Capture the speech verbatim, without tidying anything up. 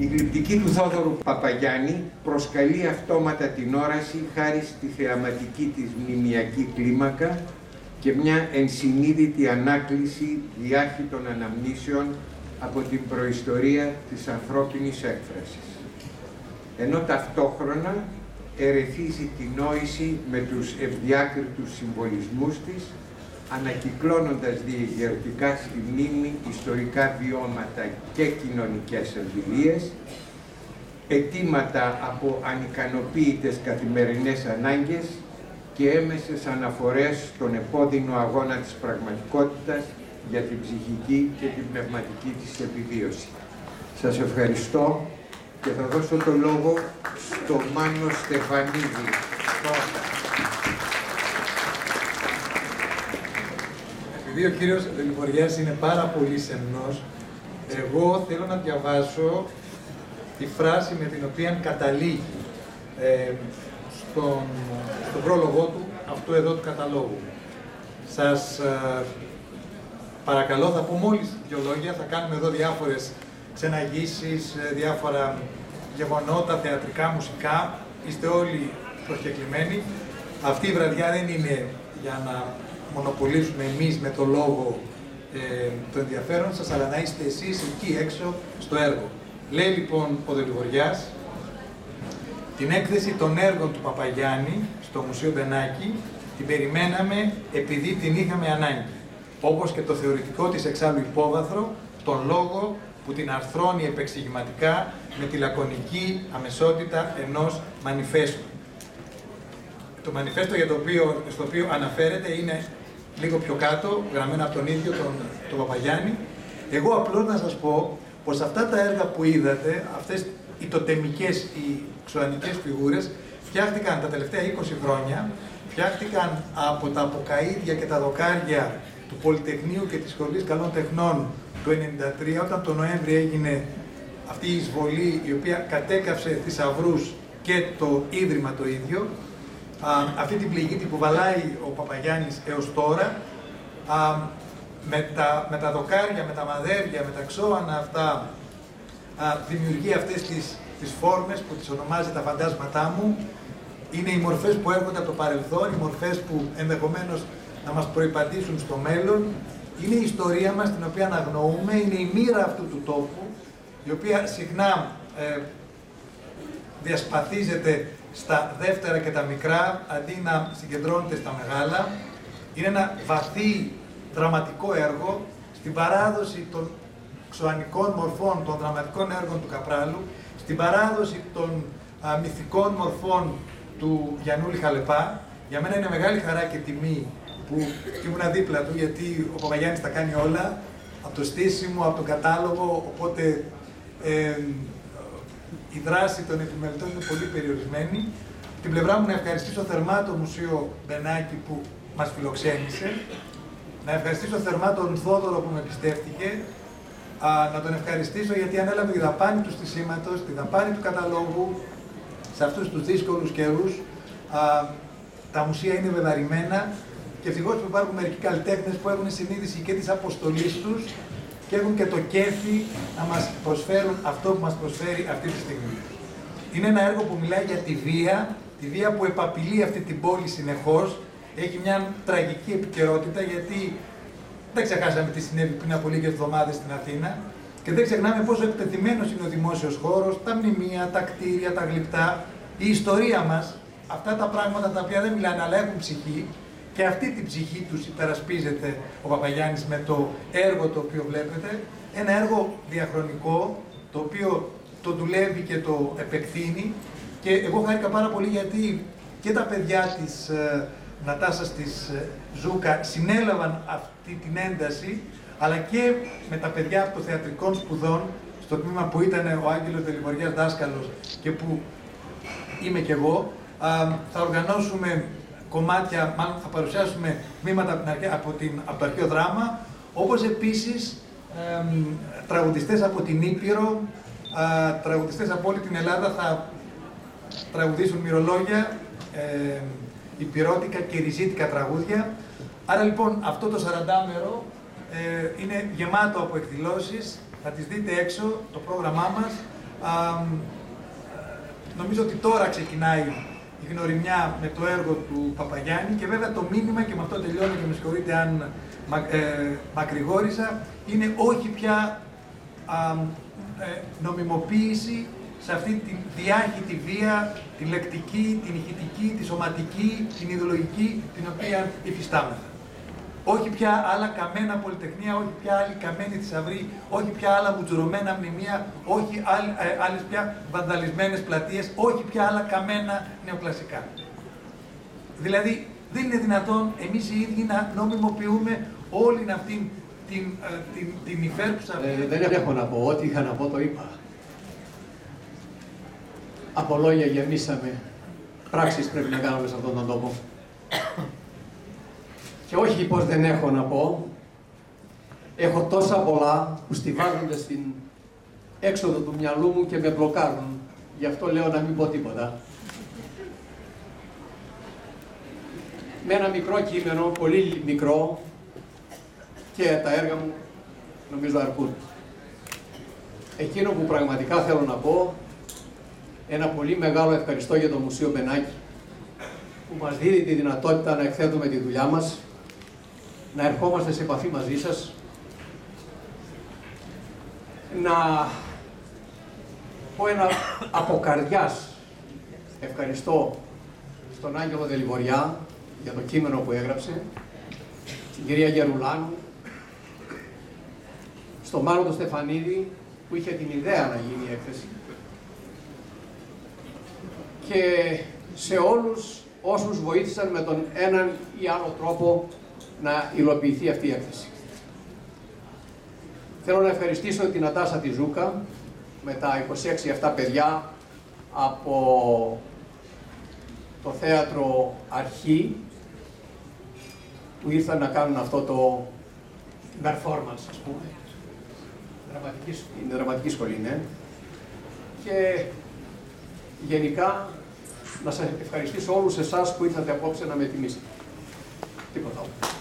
Η γλυπτική του Θόδωρου Παπαγιάννη προσκαλεί αυτόματα την όραση χάρη στη θεαματική της μνημιακή κλίμακα και μια ενσυνείδητη ανάκληση διάχυτων αναμνήσεων από την προϊστορία της ανθρώπινης έκφρασης. Ενώ ταυτόχρονα ερεθίζει την νόηση με τους ευδιάκριτους συμβολισμούς της, ανακυκλώνοντας διεγερτικά στη μνήμη ιστορικά βιώματα και κοινωνικές εμβυλίες, αιτήματα από ανικανοποίητες καθημερινές ανάγκες και έμεσες αναφορές στον επώδυνο αγώνα της πραγματικότητας για την ψυχική και την πνευματική της επιβίωση. Σας ευχαριστώ και θα δώσω το λόγο στο Μάνο Στεφανίδη. Επειδή ο κύριος Δελιβοριάς είναι πάρα πολύ σεμνός, εγώ θέλω να διαβάσω τη φράση με την οποία καταλήγει ε, στον, στον πρόλογό του αυτού εδώ του καταλόγου. Σας ε, παρακαλώ, θα πω μόλις δύο λόγια, θα κάνουμε εδώ διάφορες ξεναγήσεις, διάφορα γεγονότα, θεατρικά, μουσικά. Είστε όλοι προσκεκλημένοι. Αυτή η βραδιά δεν είναι για να μονοπολίσουμε εμείς με το λόγο ε, το ενδιαφέρον σας, αλλά να είστε εσείς εκεί έξω στο έργο. Λέει λοιπόν ο Δελιβοριάς, την έκθεση των έργων του Παπαγιάννη στο Μουσείο Μπενάκη την περιμέναμε επειδή την είχαμε ανάγκη, όπως και το θεωρητικό της εξάλλου υπόβαθρο, τον λόγο που την αρθρώνει επεξηγηματικά με τη λακωνική αμεσότητα ενός μανιφέστου. Το μανιφέστο για το οποίο, στο οποίο αναφέρεται είναι λίγο πιο κάτω, γραμμένο από τον ίδιο τον, τον Παπαγιάννη. Εγώ απλώς να σας πω πως αυτά τα έργα που είδατε, αυτές οι τοτεμικές, οι ξωανικές φιγούρες, φτιάχτηκαν τα τελευταία είκοσι χρόνια, φτιάχτηκαν από τα αποκαΐδια και τα δοκάρια του Πολυτεχνείου και της Σχολής Καλών Τεχνών του ενενήντα τρία, όταν το Νοέμβρη έγινε αυτή η εισβολή η οποία κατέκαυσε θησαυρούς και το Ίδρυμα το ίδιο. Α, αυτή την πληγή την κουβαλάει ο Παπαγιάννης έως τώρα. Α, με, τα, με τα δοκάρια, με τα μαδέρια, με τα ξώανα αυτά, α, δημιουργεί αυτές τις, τις φόρμες που τις ονομάζει τα φαντάσματά μου. Είναι οι μορφές που έρχονται από το παρελθόν, οι μορφές που ενδεχομένως να μας προϋπαντήσουν στο μέλλον. Είναι η ιστορία μας την οποία αναγνωρούμε, είναι η μοίρα αυτού του τόπου, η οποία συχνά ε, διασπαθίζεται στα δεύτερα και τα μικρά, αντί να συγκεντρώνεται στα μεγάλα. Είναι ένα βαθύ δραματικό έργο στην παράδοση των ξωανικών μορφών, των δραματικών έργων του Καπράλου, στην παράδοση των α, μυθικών μορφών του Γιαννούλη Χαλεπά. Για μένα είναι μεγάλη χαρά και τιμή που ήμουν δίπλα του, γιατί ο Παπαγιάννης τα κάνει όλα, από το στήσιμο, από τον κατάλογο, οπότε ε, η δράση των επιμελητών είναι πολύ περιορισμένη. Την πλευρά μου να ευχαριστήσω θερμά το Μουσείο Μπενάκη που μας φιλοξένησε, να ευχαριστήσω θερμά τον Θόδωρο που με πιστεύτηκε, α, να τον ευχαριστήσω γιατί ανέλαβε τη δαπάνη του στισίματος, τη δαπάνη του καταλόγου σε αυτούς τους δύσκολους καιρούς. Α, τα μουσεία είναι βεβαρημένα και ευτυχώς που υπάρχουν μερικοί καλλιτέχνες που έχουν συνείδηση και της αποστολής τους και έχουν και το κέφι να μας προσφέρουν αυτό που μας προσφέρει αυτή τη στιγμή. Είναι ένα έργο που μιλάει για τη βία, τη βία που επαπειλεί αυτή την πόλη συνεχώς. Έχει μια τραγική επικαιρότητα, γιατί δεν ξεχάσαμε τι συνέβη πριν από λίγες εβδομάδες στην Αθήνα και δεν ξεχνάμε πόσο εκτεθειμένος είναι ο δημόσιος χώρος, τα μνημεία, τα κτίρια, τα γλυπτά, η ιστορία μας, αυτά τα πράγματα τα οποία δεν μιλάνε αλλά έχουν ψυχή. Και αυτή την ψυχή τους υπερασπίζεται ο Παπαγιάννης με το έργο το οποίο βλέπετε. Ένα έργο διαχρονικό, το οποίο το δουλεύει και το επεκτείνει. Και εγώ χάρηκα πάρα πολύ γιατί και τα παιδιά της ε, Νατάσας της ε, Ζούκα συνέλαβαν αυτή την ένταση, αλλά και με τα παιδιά από το θεατρικών σπουδών, στο τμήμα που ήταν ο Άγγελος Δελιβοριάς δάσκαλος και που είμαι κι εγώ, α, θα οργανώσουμε κομμάτια, μάλλον θα παρουσιάσουμε τμήματα από, την, από το αρχαίο δράμα, όπως επίσης ε, τραγουδιστές από την Ήπειρο, ε, τραγουδιστές από όλη την Ελλάδα θα τραγουδήσουν μυρολόγια, ε, υπηρώτικα και ριζίτικα τραγούδια. Άρα λοιπόν αυτό το σαραντάμερο ε, είναι γεμάτο από εκδηλώσεις, θα τις δείτε έξω, το πρόγραμμά μας. Α, νομίζω ότι τώρα ξεκινάει η γνωριμιά με το έργο του Παπαγιάννη και βέβαια το μήνυμα, και με αυτό τελειώνω και με συγχωρείτε αν μα, ε, μακρηγόρησα, είναι όχι πια α, ε, νομιμοποίηση σε αυτή τη διάχυτη βία, τη λεκτική, την ηχητική, τη σωματική, την ιδεολογική, την οποία υφιστάμεθα. Όχι πια άλλα καμένα πολυτεχνία, όχι πια άλλη καμένη θησαυρή, όχι πια άλλα μουτζουρωμένα μνημεία, όχι άλλες πια βανδαλισμένες πλατείες, όχι πια άλλα καμένα νεοκλασικά. Δηλαδή, δεν είναι δυνατόν εμείς οι ίδιοι να νομιμοποιούμε όλη αυτή την, την, την υφέρπουσα... Ε, δεν έχω να πω, ό,τι είχα να πω το είπα. Από λόγια γεμίσαμε, πράξεις πρέπει να κάνουμε σε αυτόν τον τόπο. Και όχι πως δεν έχω να πω, έχω τόσα πολλά που στιβάζονται στην έξοδο του μυαλού μου και με μπλοκάρουν. Γι' αυτό λέω να μην πω τίποτα. Με ένα μικρό κείμενο, πολύ μικρό, και τα έργα μου νομίζω αρκούν. Εκείνο που πραγματικά θέλω να πω, ένα πολύ μεγάλο ευχαριστώ για το Μουσείο Μπενάκη, που μας δίνει τη δυνατότητα να εκθέτουμε τη δουλειά μας, να ερχόμαστε σε επαφή μαζί σας, να πω ένα από καρδιάς ευχαριστώ στον Άγγελο Δελιβοριά για το κείμενο που έγραψε, στην κυρία Γερουλάνου, στον Μάνο του Στεφανίδη που είχε την ιδέα να γίνει η έκθεση, και σε όλους όσους βοήθησαν με τον έναν ή άλλο τρόπο να υλοποιηθεί αυτή η έκθεση. Θέλω να ευχαριστήσω την Νατάσα τη Ζούκα με τα είκοσι έξι αυτά παιδιά από το θέατρο Αρχή που ήρθαν να κάνουν αυτό το performance, ας πούμε. Δραματική, είναι δραματική σχολή, ναι. Και γενικά να σας ευχαριστήσω όλους εσάς που ήρθατε απόψε να με τιμήσετε. Τίποτα άλλο.